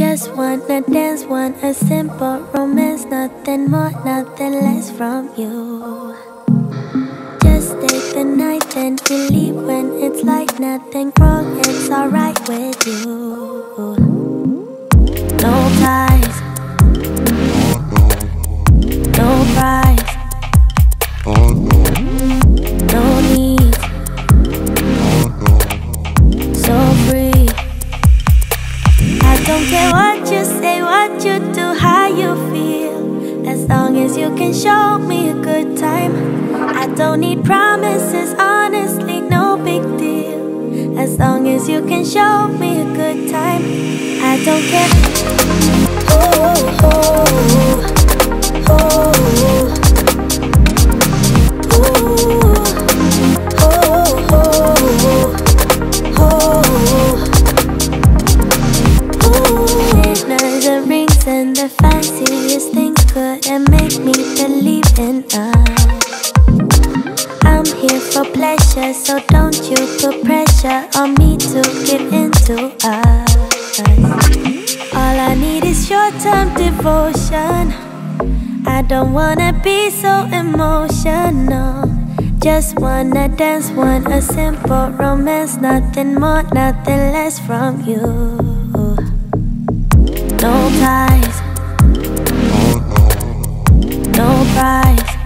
Just wanna dance, want a simple romance, nothing more, nothing less from you. Just take the night, then you leave when it's like nothing wrong, it's alright with you. No ties, no price, no need, so free. I don't care what you say, what you do, how you feel, as long as you can show me a good time. I don't need promises, honestly, no big deal, as long as you can show me a good time. I don't care. Oh, oh, oh, and the fanciest things couldn't make me believe in us. I'm here for pleasure, so don't you put pressure on me to give into us. All I need is short-term devotion. I don't wanna be so emotional. Just wanna dance, want a simple romance, nothing more, nothing less from you. No ties, no price,